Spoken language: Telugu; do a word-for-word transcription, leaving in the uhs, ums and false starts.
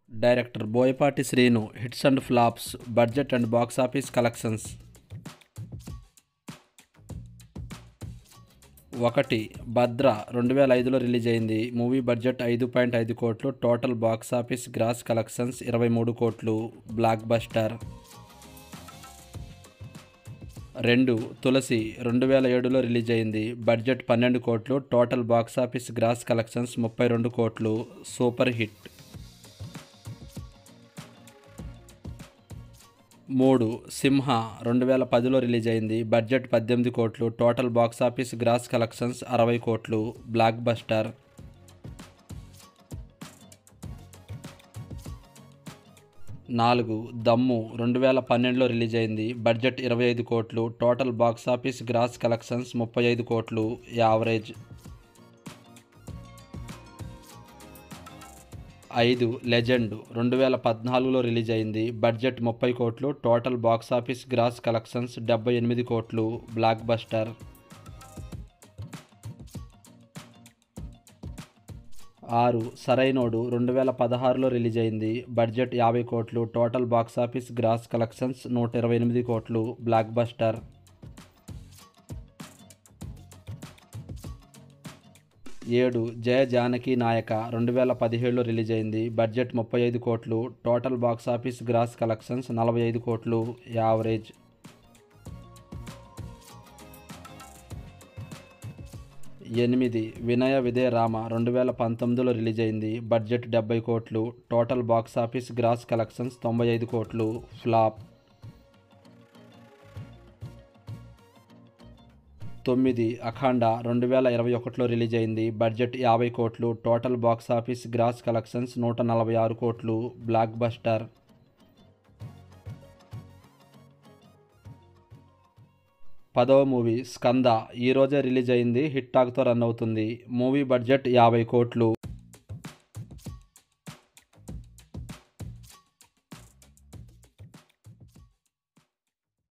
Director Boyapati Srinu. Hits and flops, budget and box office collections. ఒకటి భద్ర రెండు వేల ఐదులో రిలీజ్ అయింది. మూవీ బడ్జెట్ ఐదు పాయింట్ ఐదు కోట్లు. Total box office gross collections ఇరవై మూడు కోట్లు. Blockbuster. రెండు తులసి రెండు వేల ఏడులో రిలీజ్ అయింది. బడ్జెట్ పన్నెండు కోట్లు. Total box office gross collections ముప్పై రెండు కోట్లు. Super hit. మూడు సింహ రెండు వేల పదిలో రిలీజ్ అయింది. బడ్జెట్ పద్దెనిమిది కోట్లు. Total box office gross collections అరవై కోట్లు. Blockbuster. నాలుగు దమ్ము రెండు వేల పన్నెండులో రిలీజ్ అయింది. బడ్జెట్ ఇరవై ఐదు కోట్లు. Total box office gross collections ముప్పై ఐదు కోట్లు. యావరేజ్. ఐదు లెజెండ్ రెండు వేల పద్నాలుగులో రిలీజ్ అయింది. బడ్జెట్ ముప్పై కోట్లు. Total box office gross collections డెబ్బై ఎనిమిది కోట్లు. Blockbuster. ఆరు సరైనోడు రెండు వేల పదహారులో రిలీజ్ అయింది. బడ్జెట్ యాభై కోట్లు. Total box office gross collections నూట ఇరవై ఎనిమిది కోట్లు. Blockbuster. ఏడు జయ జానకి నాయక రెండు వేల పదిహేడులో రిలీజ్ అయింది. బడ్జెట్ ముప్పై ఐదు కోట్లు. Total box office gross collections నలభై ఐదు కోట్లు. యావరేజ్. ఎనిమిది వినయ విదయ రామ రెండు వేల పంతొమ్మిదిలో రిలీజ్ అయింది. బడ్జెట్ డెబ్బై కోట్లు. Total box office gross collections తొంభై ఐదు కోట్లు. ఫ్లాప్. తొమ్మిది అఖండ రెండు వేల ఇరవై ఒకటిలో రిలీజ్ అయింది. బడ్జెట్ యాభై కోట్లు. Total box office gross collections నూట నలభై ఆరు కోట్లు. Blockbuster. పదవ మూవీ స్కంద ఈరోజే రిలీజ్ అయింది. హిట్ టాక్తో రన్ అవుతుంది. మూవీ బడ్జెట్ యాభై కోట్లు.